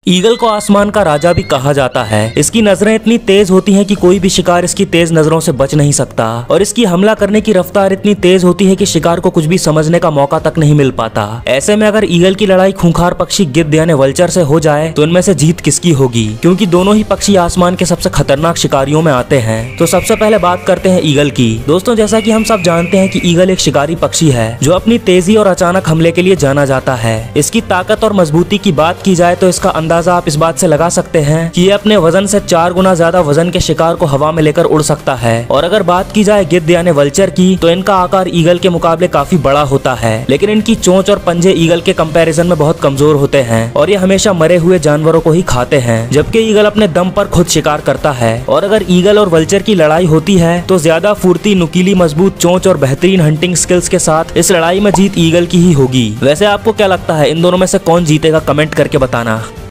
Eagle को आसमान का राजा भी कहा जाता है। इसकी नजरें इतनी तेज होती हैं कि कोई भी शिकार इसकी तेज नजरों से बच नहीं सकता और इसकी हमला करने की रफ्तार इतनी तेज होती है कि शिकार को कुछ भी समझने का मौका तक नहीं मिल पाता। ऐसे में अगर ईगल की लड़ाई खूंखार पक्षी गिद्ध यानी वल्चर से हो जाए तो इनमें से जीत किसकी होगी, क्योंकि दोनों ही पक्षी आसमान के सबसे खतरनाक शिकारियों में आते हैं। तो सबसे पहले बात करते हैं ईगल की। दोस्तों, जैसा कि हम सब जानते हैं कि ईगल एक शिकारी पक्षी है जो अपनी तेजी और अचानक हमले के लिए जाना जाता है। इसकी ताकत और मजबूती की बात की जाए तो इसका अंदाजा आप इस बात से लगा सकते हैं कि ये अपने वजन से 4 गुना ज्यादा वजन के शिकार को हवा में लेकर उड़ सकता है। और अगर बात की जाए गिद्ध यानी वल्चर की तो इनका आकार ईगल के मुकाबले काफी बड़ा होता है, लेकिन इनकी चोंच और पंजे ईगल के कंपैरिजन में बहुत कमजोर होते हैं और ये हमेशा मरे हुए जानवरों को ही खाते हैं, जबकि ईगल अपने दम पर खुद शिकार करता है। और अगर ईगल और वल्चर की लड़ाई होती है तो ज्यादा फुर्ती, नुकीली, मजबूत चोंच और बेहतरीन हंटिंग स्किल्स के साथ इस लड़ाई में जीत ईगल की ही होगी। वैसे आपको क्या लगता है, इन दोनों में से कौन जीतेगा? कमेंट करके बताना।